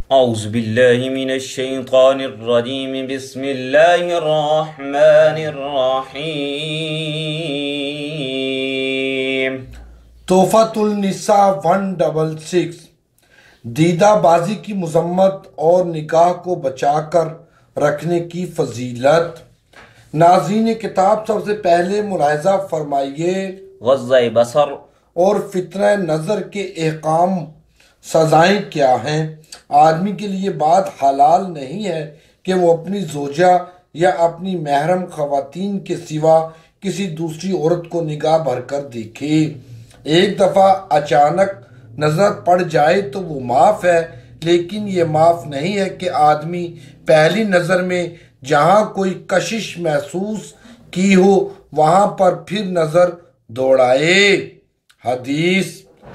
اعوذ باللہ من الشیطان الرجیم بسم اللہ الرحمن الرحیم۔ تحفۃ النساء 166 دیدہ بازی کی مذمت اور نکاح کو بچا کر رکھنے کی فضیلت۔ ناظرین کتاب، سب سے پہلے ملاحظہ فرمائیے غض بصر اور فتنہ نظر کے احکام سزائیں کیا ہیں۔ آدمی کے لیے بات حلال نہیں ہے کہ وہ اپنی زوجہ یا اپنی محرم خواتین کے سوا کسی دوسری عورت کو نگاہ بھر کر دیکھے۔ ایک دفعہ اچانک نظر پڑ جائے تو وہ معاف ہے، لیکن یہ معاف نہیں ہے کہ آدمی پہلی نظر میں جہاں کوئی کشش محسوس کی ہو وہاں پر پھر نظر دوڑائے۔ حدیث: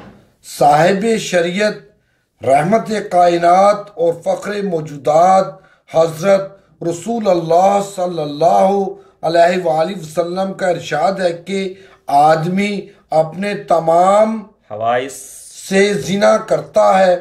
صاحب شریعت، رحمت کائنات اور فخر موجودات حضرت رسول اللہ صلی اللہ علیہ وآلہ وسلم کا ارشاد ہے کہ آدمی اپنے تمام حواس سے زنا کرتا ہے۔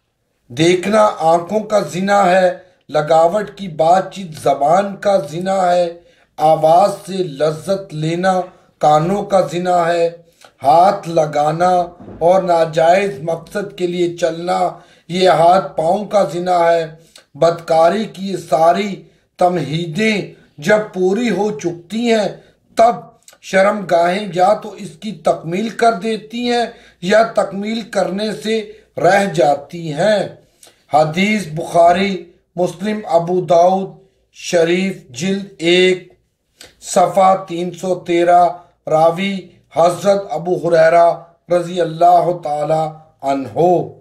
دیکھنا آنکھوں کا زنا ہے، لگاوٹ کی بات چیت زبان کا زنا ہے، آواز سے لذت لینا کانوں کا زنا ہے، ہاتھ لگانا اور ناجائز مقصد کے لیے چلنا یہ ہاتھ پاؤں کا زنا ہے۔ بدکاری کی یہ ساری تمہیدیں جب پوری ہو چکتی ہیں تب شرم گاہیں یا تو اس کی تکمیل کر دیتی ہیں یا تکمیل کرنے سے رہ جاتی ہیں۔ حدیث بخاری مسلم ابو داؤد شریف جلد 1 صفحہ 313، راوی حضرت ابو ہریرہ رضی اللہ تعالی عنہ۔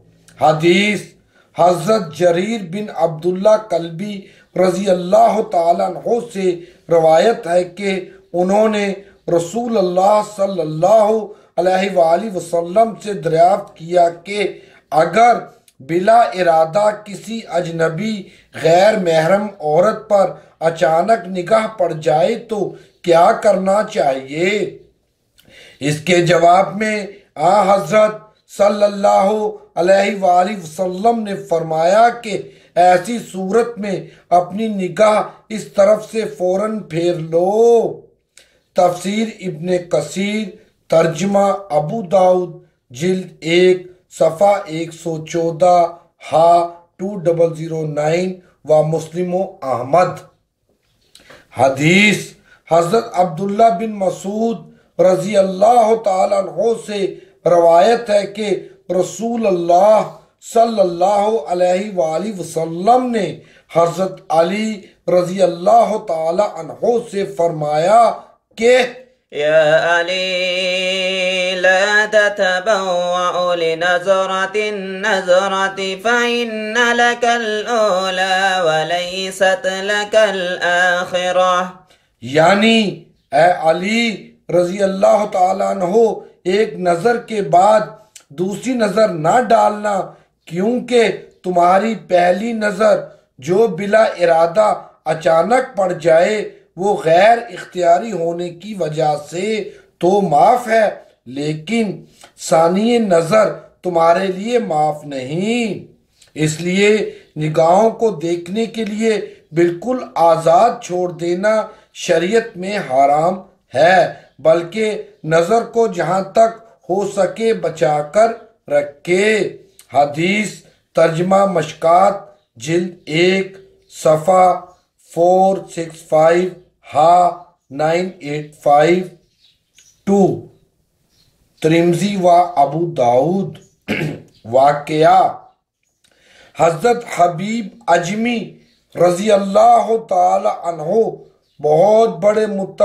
حدیث: حضرت جریر بن عبداللہ کلبی رضی اللہ تعالی عنہ سے روایت ہے کہ انہوں نے رسول اللہ صلی اللہ علیہ وآلہ وسلم سے دریافت کیا کہ اگر بلا ارادہ کسی اجنبی غیر محرم عورت پر اچانک نگاہ پڑ جائے تو کیا کرنا چاہیے؟ اس کے جواب میں حضرت صلی اللہ علیہ وآلہ وسلم نے فرمایا کہ ایسی صورت میں اپنی نگاہ اس طرف سے فوراً پھیر لو۔ تفسیر ابن کثیر، ترجمہ ابو داؤد جلد 1 صفحہ 114 2009 و مسلم و احمد۔ حدیث: حضرت عبداللہ بن مسعود رضی اللہ تعالی عنہ سے روایت ہے کہ رسول اللہ صلی اللہ علیہ وآلہ وسلم نے حضرت علی رضی اللہ تعالی عنہ سے فرمایا کہ یا علی لا تتبوع لنظرة النظرة فإن لك الأولى وليست لك الآخرة، یعنی اے علی رضی اللہ تعالیٰ عنہ، ایک نظر کے بعد دوسری نظر نہ ڈالنا، کیونکہ تمہاری پہلی نظر جو بلا ارادہ اچانک پڑ جائے وہ غیر اختیاری ہونے کی وجہ سے تو معاف ہے، لیکن ثانی نظر تمہارے لیے معاف نہیں۔ اس لیے نگاہوں کو دیکھنے کے لیے بالکل آزاد چھوڑ دینا شریعت میں حرام ہے، بلکہ نظر کو جہاں تک ہو سکے بچا کر رکھے۔ حدیث ترجمہ مشکات جلد 1 صفحہ 465 985 2 ترمذی و ابو داؤد۔ واقعہ: حضرت حبیب اجمی رضی اللہ تعالی عنہ بہت بڑے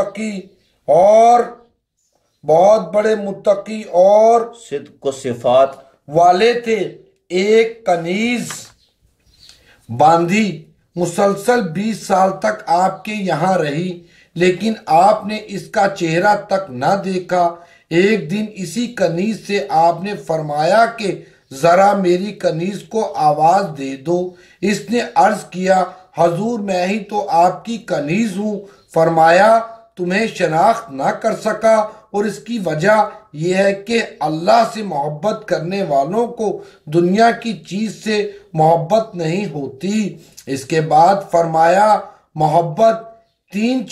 متقی اور صدق و صفات والے تھے۔ ایک کنیز باندھی مسلسل 20 سال تک آپ کے یہاں رہی، لیکن آپ نے اس کا چہرہ تک نہ دیکھا۔ ایک دن اسی کنیز سے آپ نے فرمایا کہ ذرا میری کنیز کو آواز دے دو۔ اس نے عرض کیا حضور میں ہی تو آپ کی کنیز ہوں۔ فرمایا تمہیں شناخت نہ کر سکا اور اس کی وجہ یہ ہے کہ اللہ سے محبت کرنے والوں کو دنیا کی چیز سے محبت نہیں ہوتی۔ اس کے بعد فرمایا محبت تین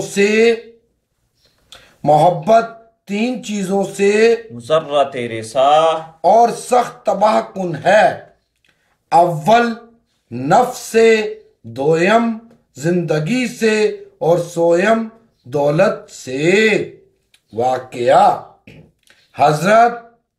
چیزوں سے مسرت رساح اور سخت تباہ کن ہے۔ اول نفس سے، دویم زندگی سے، اور سویم دولت سے۔ واقعہ حضرت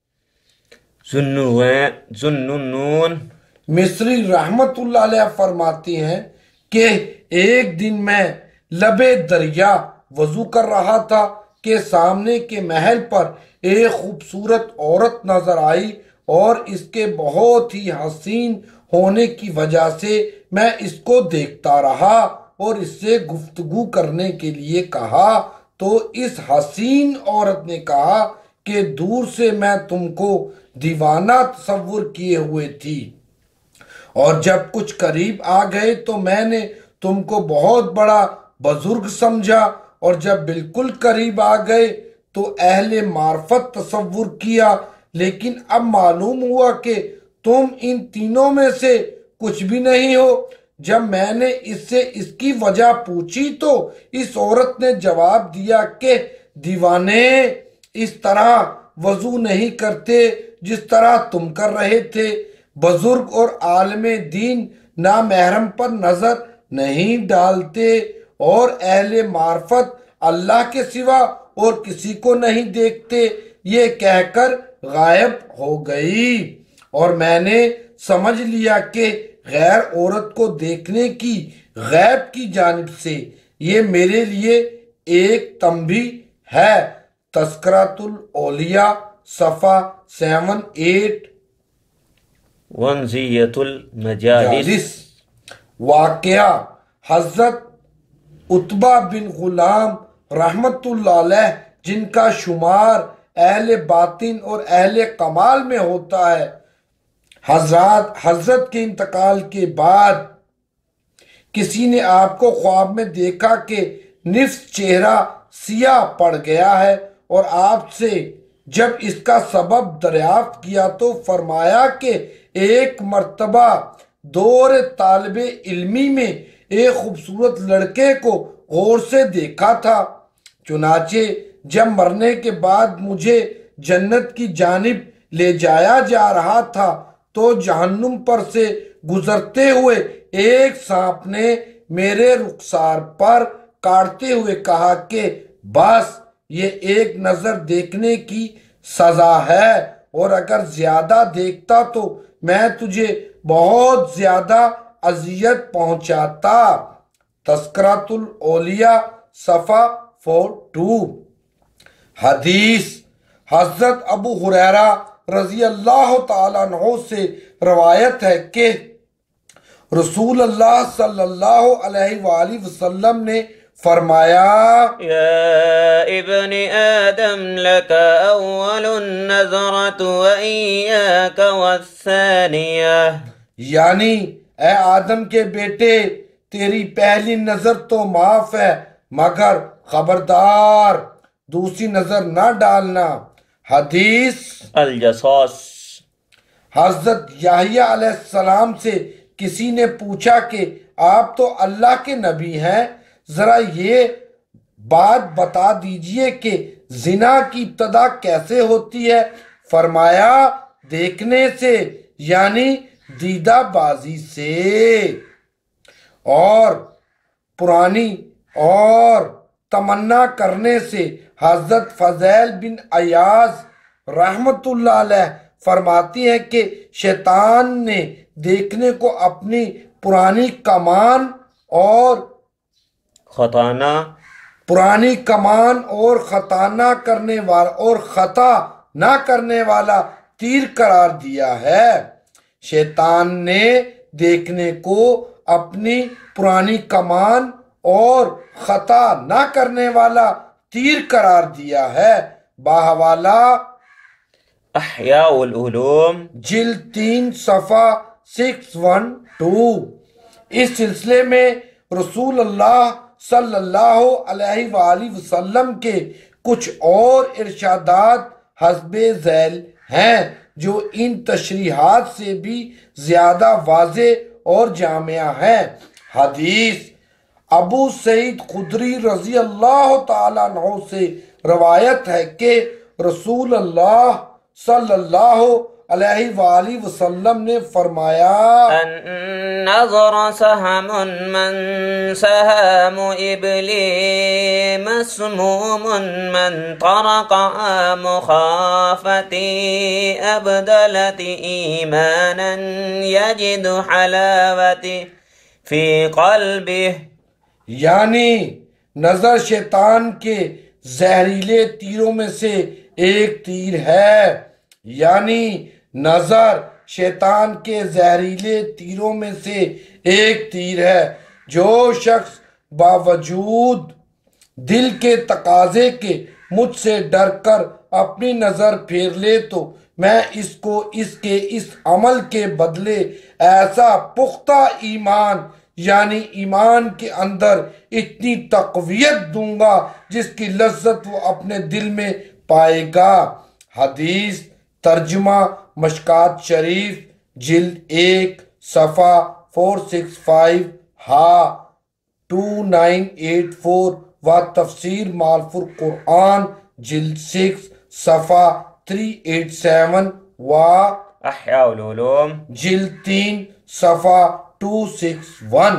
ذوالنون مصری رحمت اللہ علیہ فرماتی ہیں کہ ایک دن میں لبے دریا وضو کر رہا تھا کہ سامنے کے محل پر ایک خوبصورت عورت نظر آئی، اور اس کے بہت ہی حسین ہونے کی وجہ سے میں اس کو دیکھتا رہا اور اس سے گفتگو کرنے کے لیے کہا، تو اس حسین عورت نے کہا کہ دور سے میں تم کو دیوانہ تصور کیے ہوئے تھی، اور جب کچھ قریب آ گئے تو میں نے تم کو بہت بڑا بزرگ سمجھا، اور جب بالکل قریب آ گئے تو اہل معرفت تصور کیا، لیکن اب معلوم ہوا کہ تم ان تینوں میں سے کچھ بھی نہیں ہو۔ جب میں نے اس سے اس کی وجہ پوچھی تو اس عورت نے جواب دیا کہ دیوانے اس طرح وضو نہیں کرتے جس طرح تم کر رہے تھے۔ بزرگ اور عالم دین نامحرم پر نظر نہیں ڈالتے، اور اہل معرفت اللہ کے سوا اور کسی کو نہیں دیکھتے۔ یہ کہہ کر غائب ہو گئی، اور میں نے سمجھ لیا کہ غیر عورت کو دیکھنے کی غیب کی جانب سے یہ میرے لیے ایک تنبیہ ہے۔ تذکرۃ الاولیاء صفحہ 78۔ ونزیت المجالس واقعہ حضرت عتبہ بن غلام رحمت اللہ علیہ، جن کا شمار اہل باطن اور اہل کمال میں ہوتا ہے، حضرت کے انتقال کے بعد کسی نے آپ کو خواب میں دیکھا کہ نصف چہرہ سیاہ پڑ گیا ہے، اور آپ سے جب اس کا سبب دریافت کیا تو فرمایا کہ ایک مرتبہ دور طالب علمی میں ایک خوبصورت لڑکے کو غور سے دیکھا تھا، چنانچہ جب مرنے کے بعد مجھے جنت کی جانب لے جایا جا رہا تھا تو جہنم پر سے گزرتے ہوئے ایک سانپ نے میرے رخسار پر کاٹتے ہوئے کہا کہ بس یہ ایک نظر دیکھنے کی سزا ہے، اور اگر زیادہ دیکھتا تو میں تجھے بہت زیادہ اذیت پہنچاتا۔ تذکرۃ الاولیاء صفحہ 42۔ حدیث حضرت ابو ہریرہ رضی اللہ تعالیٰ عنہ سے روایت ہے کہ رسول اللہ صلی اللہ علیہ وآلہ وسلم نے فرمایا، یا ابن آدم لک اول النظرۃ وإیاک والثانیہ، یعنی اے آدم کے بیٹے تیری پہلی نظر تو معاف ہے، مگر خبردار دوسری نظر نہ ڈالنا۔ حدیث الجصاص حضرت یحییٰ علیہ السلام سے کسی نے پوچھا کہ آپ تو اللہ کے نبی ہیں، ذرا یہ بات بتا دیجئے کہ زنا کی ابتدا کیسے ہوتی ہے؟ فرمایا دیکھنے سے، یعنی دیدہ بازی سے، اور پرانی اور تمنا کرنے سے۔ حضرت فضیل بن عیاض رحمت اللہ علیہ فرماتی ہیں کہ شیطان نے دیکھنے کو اپنی پرانی کمان اور خطا نہ کرنے والا تیر قرار دیا ہے۔ شیطان نے دیکھنے کو اپنی پرانی کمان اور خطا نہ کرنے والا تیر قرار دیا ہے۔ باحوالہ احیاء العلوم جلد 3 صفحہ 612۔ اس سلسلے میں رسول اللہ صلی اللہ علیہ وآلہ وسلم کے کچھ اور ارشادات حسب ذیل ہیں جو ان تشریحات سے بھی زیادہ واضح اور جامع ہیں۔ حدیث ابو سعید خدری رضی اللہ تعالیٰ عنہ سے روایت ہے کہ رسول اللہ صلی اللہ علیہ وآلہ وسلم نے فرمایا النظر سهم من سهام إبلي مسموم من طرق مخافتي أبدلت إيمانا يجد حلاوتي في قلبه، یعنی نظر شیطان کے زہریلے تیروں میں سے ایک تیر ہے، یعنی نظر شیطان کے زہریلے تیروں میں سے ایک تیر ہے۔ جو شخص باوجود دل کے تقاضے کے مجھ سے ڈر کر اپنی نظر پھیر لے تو میں اس کو اس کے اس عمل کے بدلے ایسا پختہ ایمان یعنی ایمان کے اندر اتنی تقویت دوں گا جس کی لذت وہ اپنے دل میں پائے گا۔ حدیث ترجمہ مشکات شریف جلد 1 صفحہ 465 ہا 2984 و تفسیر معرف القرآن جلد 6 صفحہ 387 و احیاء العلوم جلد 3 صفحہ 261۔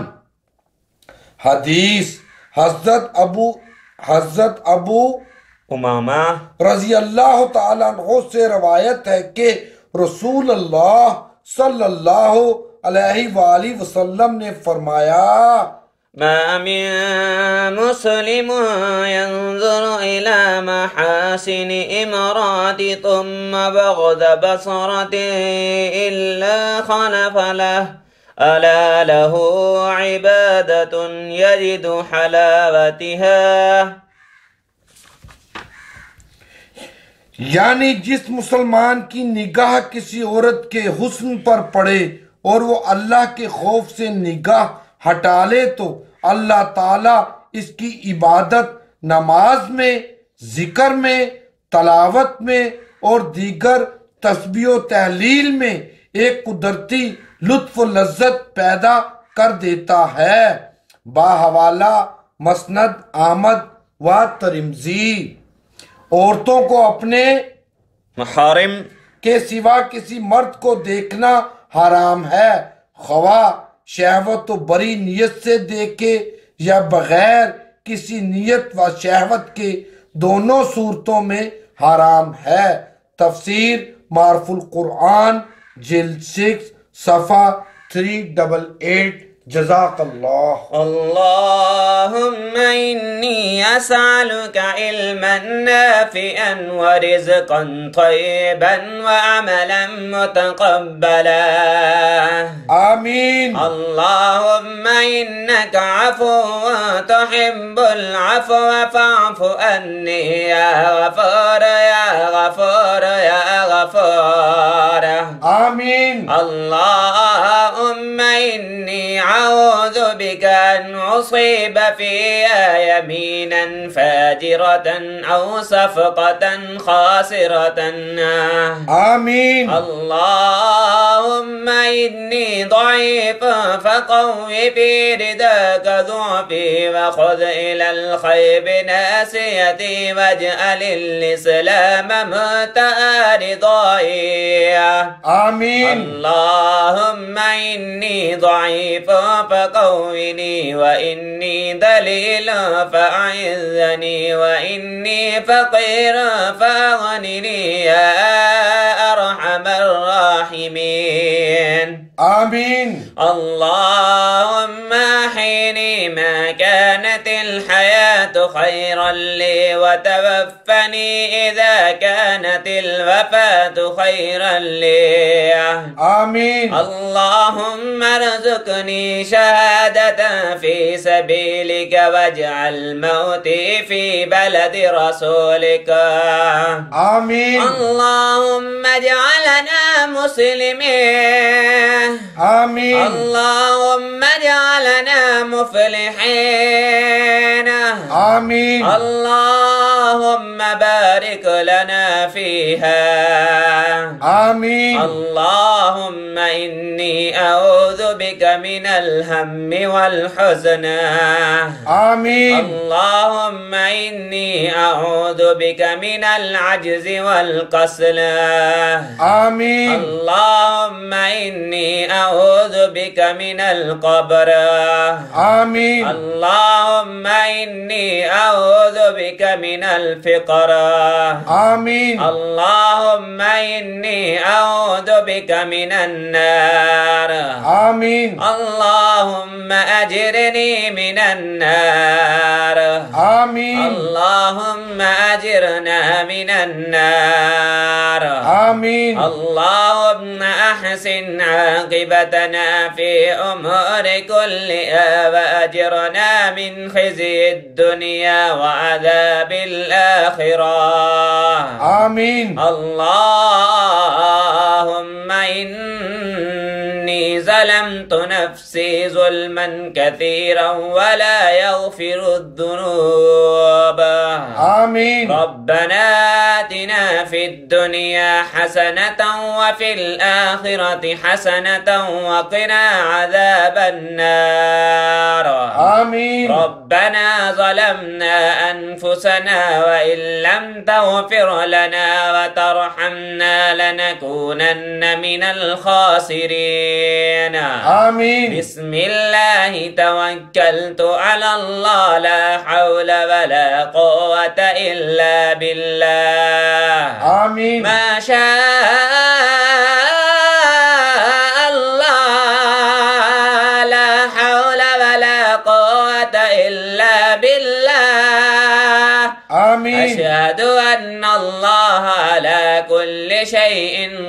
حدیث حضرت ابو امامہ رضی اللہ تعالیٰ عنہ سے روایت ہے کہ رسول اللہ صلی اللہ علیہ وآلہ وسلم نے فرمایا ما من مسلم ينظر إلى محاسن امرأة ثم بغض بصرة إلا خلف له ألا له عبادة يجد حلاوتها، یعنی جس مسلمان کی نگاہ کسی عورت کے حسن پر پڑے اور وہ اللہ کے خوف سے نگاہ ہٹا لے تو اللہ تعالیٰ اس کی عبادت نماز میں، ذکر میں، تلاوت میں اور دیگر تسبیح و تحلیل میں ایک قدرتی لطف و لذت پیدا کر دیتا ہے۔ باحوالہ مسند احمد و ترمذی۔ عورتوں کو اپنے محارم کے سوا کسی مرد کو دیکھنا حرام ہے، خواہ شہوت و بری نیت سے دیکھے یا بغیر کسی نیت و شہوت کے، دونوں صورتوں میں حرام ہے۔ تفسیر معرف القرآن جلد 6 صفحہ 388۔ جزاک اللہ۔ اللهم إني أسألك علما نافعا ورزقا طيبا وعملا متقبلا، آمین۔ اللهم إنك عفو تحب العفو فاعف عني يا غفور يا غفور يا غفور، آمین۔ اللهم إني أعوذ بك أن أصيب فيها يمينا فاجرة أو صفقة خاسرة، آمین۔ اللهم إني ضعيف فقو في رداك ضعفي وخذ إلى الخير بناسيتي واجعل الإسلام مبتغى رضاي، آمین۔ اللهم إني ضعيف فقوّني وإني ذليل فأعزني وإني فقير فأغنني يا أرحم الراحمين، آمین۔ اللهم أحيني ما كانت الحياة خيرا لي وتوفني إذا كانت الوفاة خيرا لي، آمین۔ اللهم ارزقني شهادة في سبيلك واجعل موتي في بلد رسولك، آمین۔ اللهم اجعلنا مسلمين، آمین۔ اللهم اجعلنا مفلحين، آمین۔ اللهم اللهم بارك لنا فيها. آمين. اللهم إني أعوذ بك من الهم والحزن. آمين. اللهم إني أعوذ بك من العجز والكسل. آمين. اللهم إني أعوذ بك من القبر. آمين. اللهم إني أعوذ بك من الفقر. آمين. اللهم إني أعوذ بك من النار. آمين. اللهم أجرني من النار. آمين. اللهم أجرنا من النار. آمين. اللهم أحسن عاقبتنا في أمور كلها وأجرنا من خزي الدنيا وعذاب الآخرة. آمين. اللهم إني ظلمت نفسي ظلما كثيرا ولا يغفر الذنوب. آمين. ربنا آتنا في الدنيا حسنة وفي الآخرة حسنة وقنا عذاب النار. آمين. ربنا ظلمنا أنفسنا وإن لم تغفر لنا وترحمنا لنكونن من الخاسرين. آمين. بسم الله توكلت على الله لا حول ولا قوة إلا بالله. آمين. ما شاء الله لا حول ولا قوة إلا بالله. آمين. أشهد أن الله على كل شيء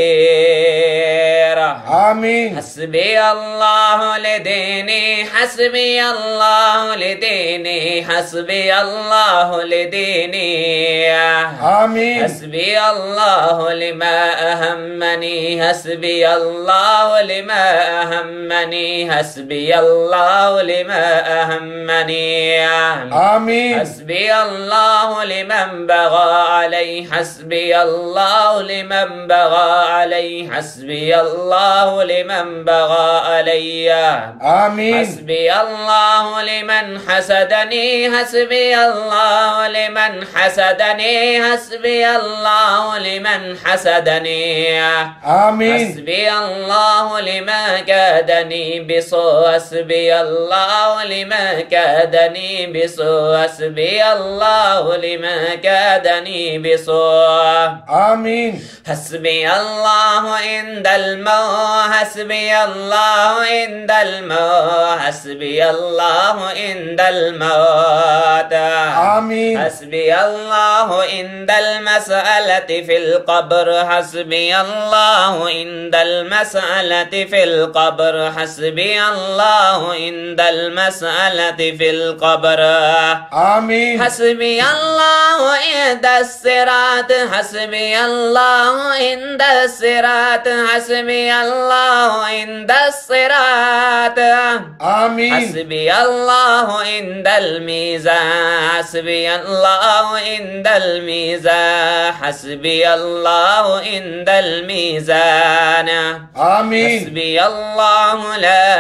قدير. آمين. حسبي الله لديني حسبي الله لديني حسبي الله لديني. آمين. حسبي الله لما أهمني حسبي الله لما أهمني حسبي الله لما أهمني. آمين. حسبي الله لمن بغى علي حسبي الله لمن بغى علي حسبي الله لمن بغى علي. آمين. حسبي الله لمن حسدني حسبي الله لمن حسدني حسبي الله لمن حسدني. آمين. حسبي الله لما كادني بسوء حسبي الله لما كادني بسوء حسبي الله لما كادني بسوء. آمين. حسبي الله عند الموت حسبي الله عند الموت حسبي الله عند الموت. آمين. حسبي الله عند المسألة في القبر حسبي الله عند المسألة في القبر حسبي الله عند المسألة في القبر. آمين. حسبي الله عند الصراط حسبي الله عند الصراط حسبي الله عند الصراط. آمين. حسبي الله عند الميزان حسبي الله عند الميزان حسبي الله عند الميزان. آمين. حسبي الله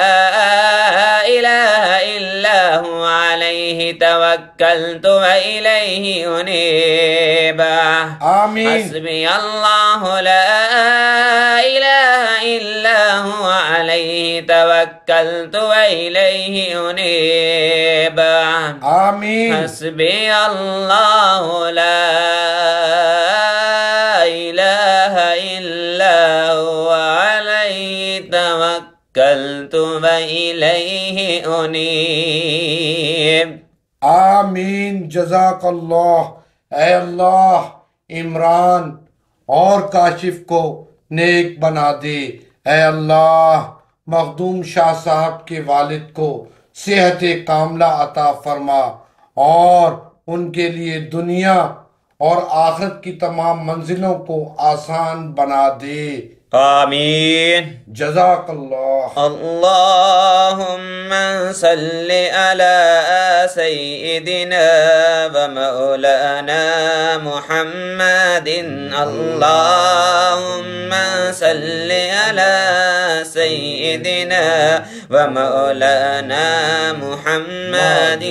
لا إله إلا هو عليه توكلت وإليه أنيب. آمين. حسبي الله لا إله إلا هو عليه توكلت وإليه أنيب. آمين. حسبي الله لا إله إلا هو عليه توكلت وإليه أنيب. आमीन जज़ाकल्लाह। ऐ अल्लाह इमरान और काशिफ को नेक बना दे। ऐ अल्लाह मखदूम शाह साहब के वालिद को सेहत कामला अता फरमा और उनके लिए दुनिया और आखिरत की तमाम मंजिलों को आसान बना दे। आमीन। जज़ाकल्लाह। अल्लाहुम्मा सल्लि अला سيدنا ومولانا محمد اللهم صل على سيدنا ومولانا محمد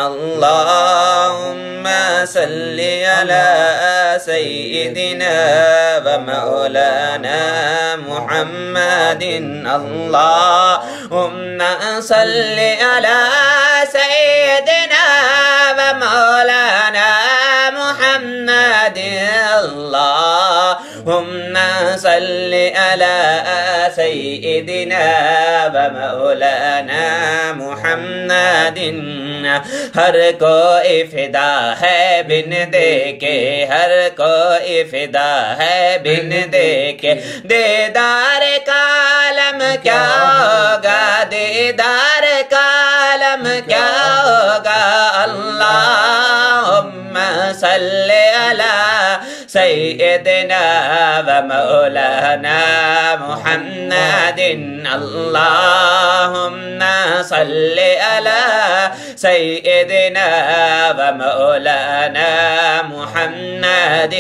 اللهم صل على سيدنا ومولانا محمد اللهم صل على سيدنا ومولانا محمد اللهم صل على سيدنا ومولانا محمد ہر کوئی فدا ہے بن دیکھے ہر کوئی فدا ہے بن دیکھے دیدار کا عالم کیا ہوگا دیدار کا عالم کیا ہوگا اللہم صلی علی سیدنا ومولانا محمد اللہم صلی علی سیدنا ومولانا محمد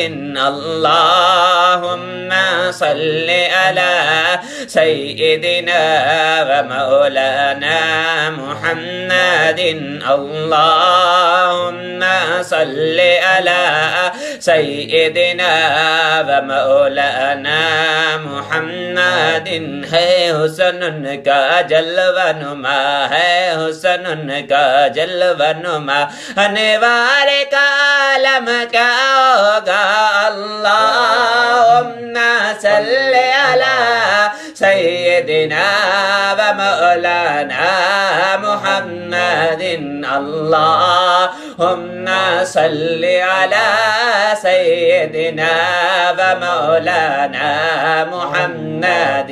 اللہم صلی علی سیدنا ومولانا محمد اللہم صلی علی سیدنا ومولانا محمد ہے حسن ان کا جلوہ نما ہے حسن ان کا جلوہ نما انوار کا عالم کیا ہوگا اللہم صلی علی سیدنا ومولانا محمد اللہم صلی علی سیدنا ومولانا محمد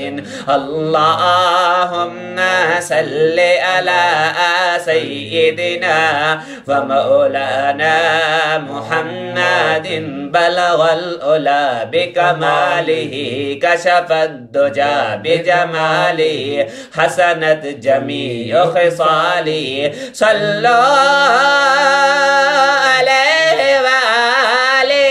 اللہم صلی علی سیدنا ومولانا محمد بلغ العلا بکمالہ کشف الدجا بجمالہ حسنت جمیع خصالہ صلو علیہ وآلہ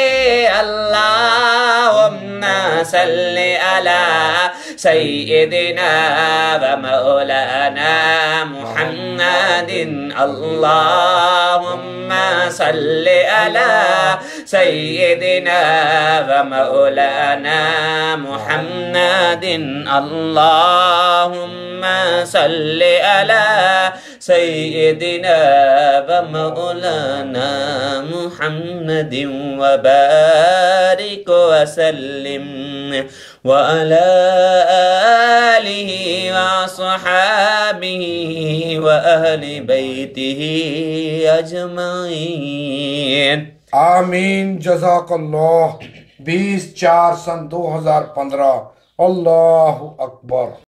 اللہم صلی علی سیدنا ومولانا محمد اللہم صلی علی سیدنا ومولانا محمد اللہم صلی علی سیدنا ومولانا محمد وبارک وسلم وعلى آله وصحابه وأهل بيته أجمعين آمین جزاک اللہ 20/4/2015 اللہ اکبر